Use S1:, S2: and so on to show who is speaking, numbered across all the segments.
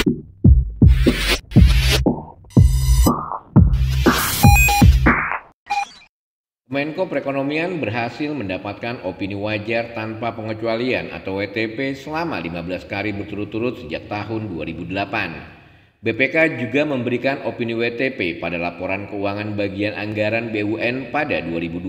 S1: Menko Perekonomian berhasil mendapatkan opini wajar tanpa pengecualian atau WTP selama 15 kali berturut-turut sejak tahun 2008. BPK juga memberikan opini WTP pada laporan keuangan bagian anggaran BUN pada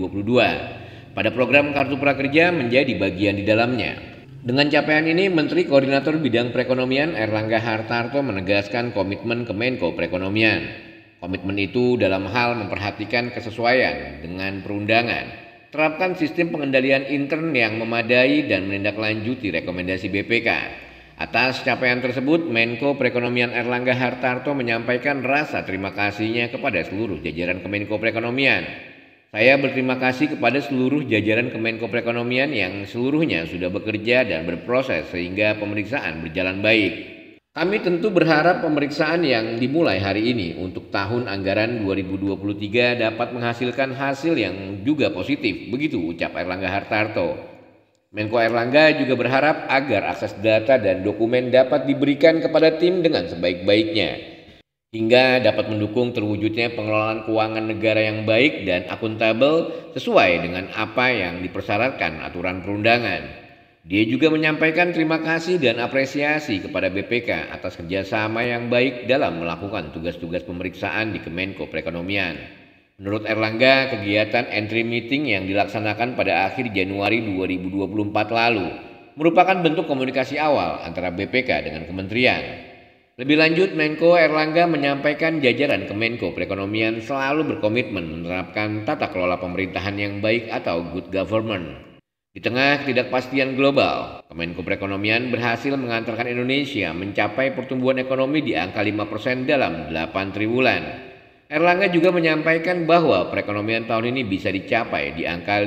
S1: 2022. Pada program Kartu Prakerja menjadi bagian di dalamnya. Dengan capaian ini, Menteri Koordinator Bidang Perekonomian Erlangga Hartarto menegaskan komitmen Kemenko Perekonomian. Komitmen itu dalam hal memperhatikan kesesuaian dengan perundangan, terapkan sistem pengendalian intern yang memadai dan menindaklanjuti rekomendasi BPK. Atas capaian tersebut, Menko Perekonomian Erlangga Hartarto menyampaikan rasa terima kasihnya kepada seluruh jajaran Kemenko Perekonomian. Saya berterima kasih kepada seluruh jajaran Kemenko Perekonomian yang seluruhnya sudah bekerja dan berproses sehingga pemeriksaan berjalan baik. Kami tentu berharap pemeriksaan yang dimulai hari ini untuk tahun anggaran 2023 dapat menghasilkan hasil yang juga positif, begitu ucap Erlangga Hartarto. Menko Erlangga juga berharap agar akses data dan dokumen dapat diberikan kepada tim dengan sebaik-baiknya, hingga dapat mendukung terwujudnya pengelolaan keuangan negara yang baik dan akuntabel sesuai dengan apa yang dipersyaratkan aturan perundangan. Dia juga menyampaikan terima kasih dan apresiasi kepada BPK atas kerjasama yang baik dalam melakukan tugas-tugas pemeriksaan di Kemenko Perekonomian. Menurut Erlangga, kegiatan entry meeting yang dilaksanakan pada akhir Januari 2024 lalu merupakan bentuk komunikasi awal antara BPK dengan kementerian. Lebih lanjut, Menko Erlangga menyampaikan jajaran Kemenko Perekonomian selalu berkomitmen menerapkan tata kelola pemerintahan yang baik atau good government. Di tengah ketidakpastian global, Kemenko Perekonomian berhasil mengantarkan Indonesia mencapai pertumbuhan ekonomi di angka 5% dalam 8 triwulan. Erlangga juga menyampaikan bahwa perekonomian tahun ini bisa dicapai di angka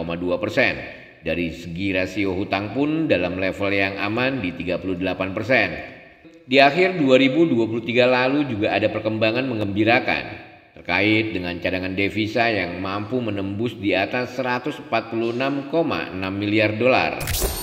S1: 5,2%. Dari segi rasio hutang pun dalam level yang aman di 38%. Di akhir 2023 lalu juga ada perkembangan menggembirakan terkait dengan cadangan devisa yang mampu menembus di atas 146,6 miliar dolar.